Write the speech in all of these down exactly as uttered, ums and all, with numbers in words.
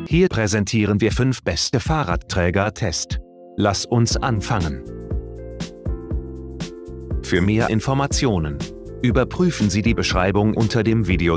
Hier präsentieren wir fünf beste Fahrradträger-Test. Lass uns anfangen. Für mehr Informationen überprüfen Sie die Beschreibung unter dem Video.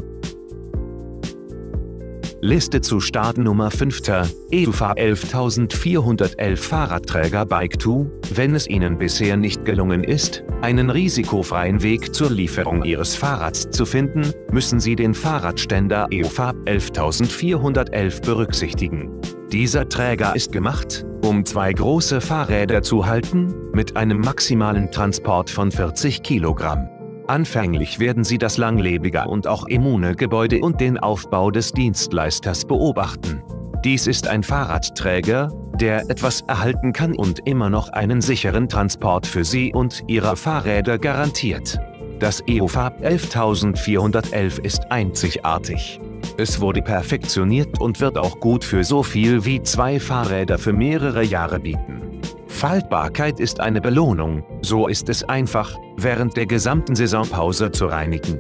Liste zu Startnummer fünf. E U F A elftausendvierhundertelf Fahrradträger Bike zwei. Wenn es Ihnen bisher nicht gelungen ist, einen risikofreien Weg zur Lieferung Ihres Fahrrads zu finden, müssen Sie den Fahrradständer E U F A elftausendvierhundertelf berücksichtigen. Dieser Träger ist gemacht, um zwei große Fahrräder zu halten, mit einem maximalen Transport von vierzig Kilogramm. Anfänglich werden Sie das langlebige und auch immune Gebäude und den Aufbau des Dienstleisters beobachten. Dies ist ein Fahrradträger, der etwas erhalten kann und immer noch einen sicheren Transport für Sie und Ihre Fahrräder garantiert. Das E U F A elftausendvierhundertelf ist einzigartig. Es wurde perfektioniert und wird auch gut für so viel wie zwei Fahrräder für mehrere Jahre bieten. Faltbarkeit ist eine Belohnung, so ist es einfach, während der gesamten Saisonpause zu reinigen.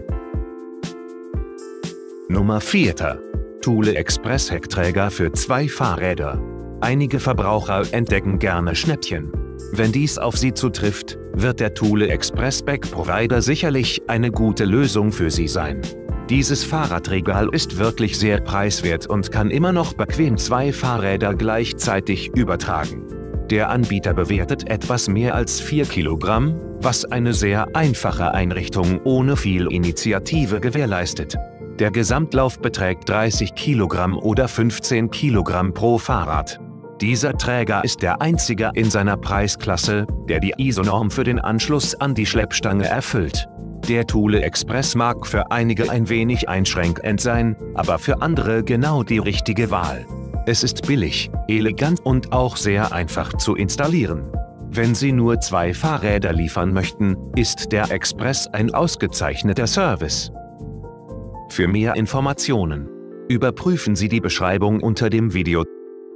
Nummer vier. Thule Express Heckträger für zwei Fahrräder. Einige Verbraucher entdecken gerne Schnäppchen. Wenn dies auf Sie zutrifft, wird der Thule Express Bike Provider sicherlich eine gute Lösung für Sie sein. Dieses Fahrradregal ist wirklich sehr preiswert und kann immer noch bequem zwei Fahrräder gleichzeitig übertragen. Der Anbieter bewertet etwas mehr als vier Kilogramm, was eine sehr einfache Einrichtung ohne viel Initiative gewährleistet. Der Gesamtlauf beträgt dreißig Kilogramm oder fünfzehn Kilogramm pro Fahrrad. Dieser Träger ist der einzige in seiner Preisklasse, der die I S O-Norm für den Anschluss an die Schleppstange erfüllt. Der Thule Express mag für einige ein wenig einschränkend sein, aber für andere genau die richtige Wahl. Es ist billig, elegant und auch sehr einfach zu installieren. Wenn Sie nur zwei Fahrräder liefern möchten, ist der Express ein ausgezeichneter Service. Für mehr Informationen überprüfen Sie die Beschreibung unter dem Video.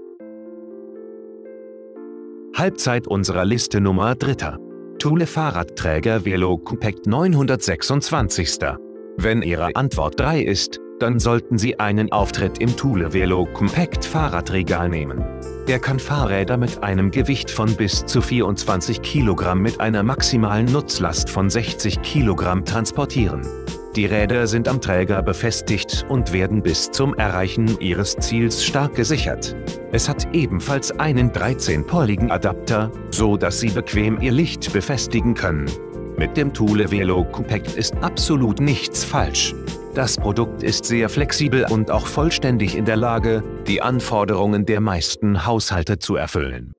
Halbzeit unserer Liste Nummer drei. Thule Fahrradträger Velo Compact neunhundertsechsundzwanzig. Wenn Ihre Antwort drei ist, dann sollten Sie einen Auftritt im Thule Velo Compact Fahrradregal nehmen. Er kann Fahrräder mit einem Gewicht von bis zu vierundzwanzig Kilogramm mit einer maximalen Nutzlast von sechzig Kilogramm transportieren. Die Räder sind am Träger befestigt und werden bis zum Erreichen Ihres Ziels stark gesichert. Es hat ebenfalls einen dreizehn-poligen Adapter, so dass Sie bequem Ihr Licht befestigen können. Mit dem Thule Velo Compact ist absolut nichts falsch. Das Produkt ist sehr flexibel und auch vollständig in der Lage, die Anforderungen der meisten Haushalte zu erfüllen.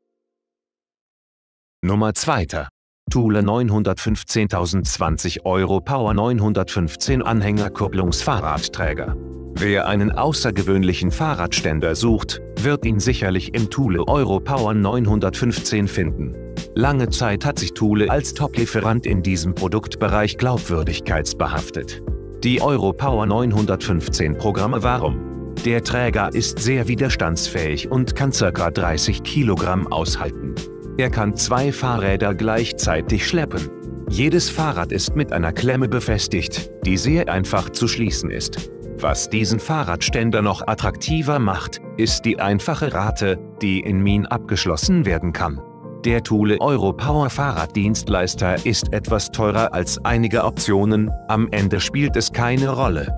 Nummer zwei. Thule neunhundertfünfzehntausendzwanzig Euro Power neunhundertfünfzehn Anhängerkupplungsfahrradträger. Wer einen außergewöhnlichen Fahrradständer sucht, wird ihn sicherlich im Thule Euro Power neunhundertfünfzehn finden. Lange Zeit hat sich Thule als Top-Lieferant in diesem Produktbereich glaubwürdigkeitsbehaftet. Die Euro Power neunhundertfünfzehn Programme. Warum? Der Träger ist sehr widerstandsfähig und kann ca. dreißig Kilogramm aushalten. Er kann zwei Fahrräder gleichzeitig schleppen. Jedes Fahrrad ist mit einer Klemme befestigt, die sehr einfach zu schließen ist. Was diesen Fahrradständer noch attraktiver macht, ist die einfache Rate, die in Min abgeschlossen werden kann. Der Thule Euro Power Fahrraddienstleister ist etwas teurer als einige Optionen, am Ende spielt es keine Rolle.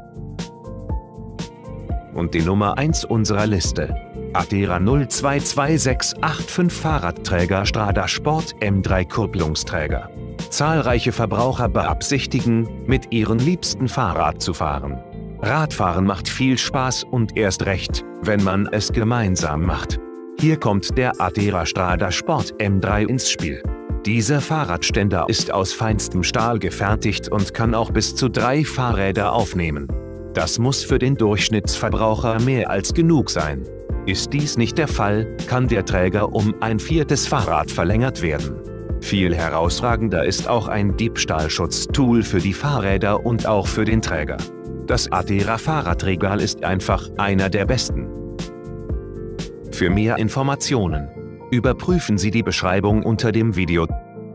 Und die Nummer eins unserer Liste. Adera null zwei zwei sechs acht fünf Fahrradträger Strada Sport M drei Kupplungsträger. Zahlreiche Verbraucher beabsichtigen, mit ihrem liebsten Fahrrad zu fahren. Radfahren macht viel Spaß und erst recht, wenn man es gemeinsam macht. Hier kommt der Adera Strada Sport M drei ins Spiel. Dieser Fahrradständer ist aus feinstem Stahl gefertigt und kann auch bis zu drei Fahrräder aufnehmen. Das muss für den Durchschnittsverbraucher mehr als genug sein. Ist dies nicht der Fall, kann der Träger um ein viertes Fahrrad verlängert werden. Viel herausragender ist auch ein Diebstahlschutztool für die Fahrräder und auch für den Träger. Das Adera Fahrradregal ist einfach einer der besten. Für mehr Informationen überprüfen Sie die Beschreibung unter dem Video.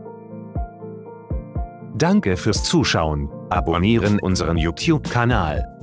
Danke fürs Zuschauen, abonnieren unseren YouTube-Kanal.